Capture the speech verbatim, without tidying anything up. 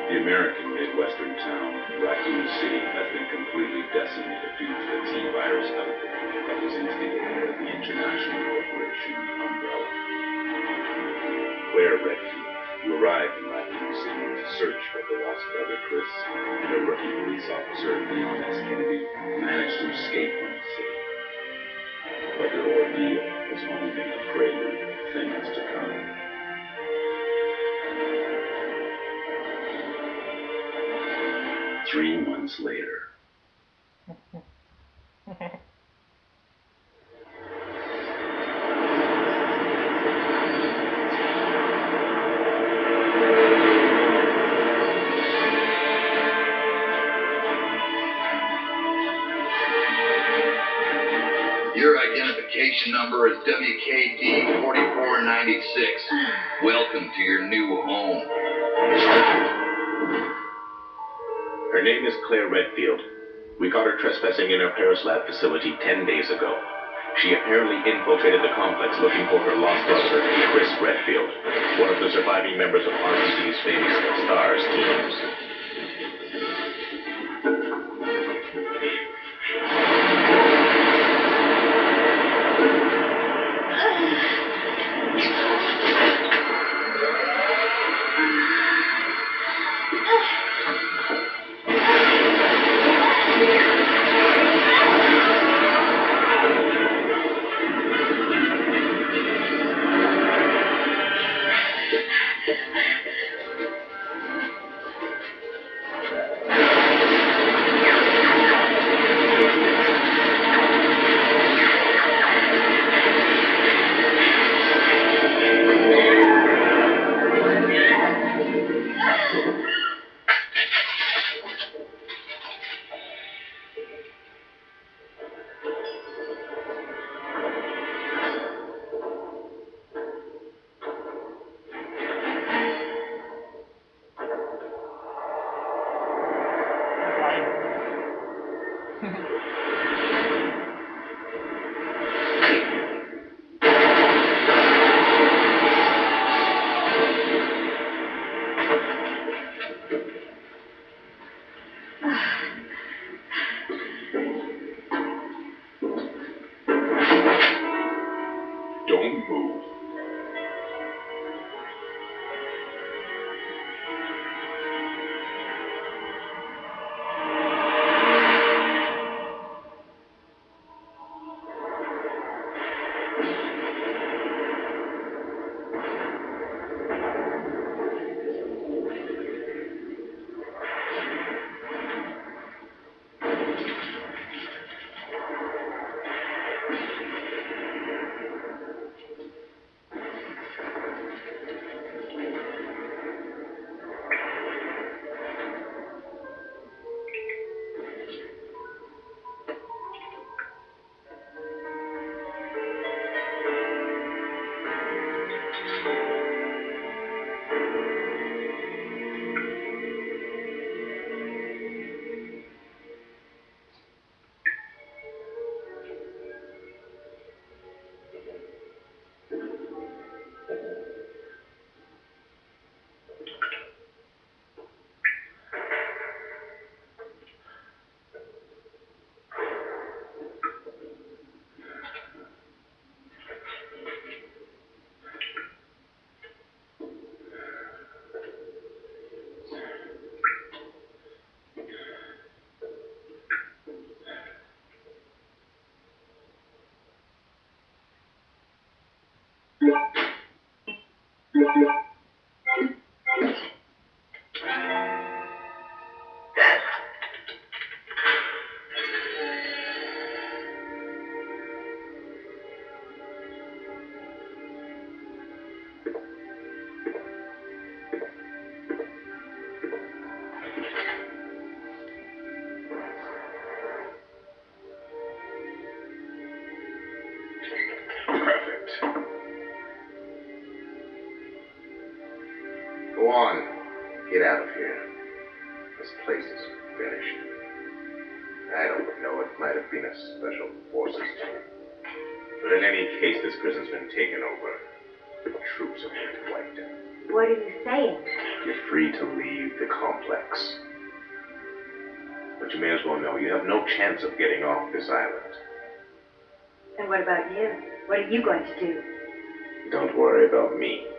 The American Midwestern town, Raccoon City, has been completely decimated due to the T-virus outbreak that was instigated by the international corporation Umbrella. Claire Redfield, who arrived in Raccoon City to search for her lost brother Chris, and a rookie police officer, Leon S. Kennedy, managed to escape from the city. But their ordeal was only a prelude of things to come. Three months later. Your identification number is W K D forty-four ninety-six. Welcome to your new home. Her name is Claire Redfield. We caught her trespassing in our Paris lab facility ten days ago. She apparently infiltrated the complex looking for her lost brother, Chris Redfield, one of the surviving members of R P D's famous STARS teams. Don't move. Go on. Get out of here. This place is finished. I don't know. It might have been a special forces team. But in any case, this prison's been taken over. The troops have been wiped out. What are you saying? You're free to leave the complex. But you may as well know you have no chance of getting off this island. And what about you? What are you going to do? Don't worry about me.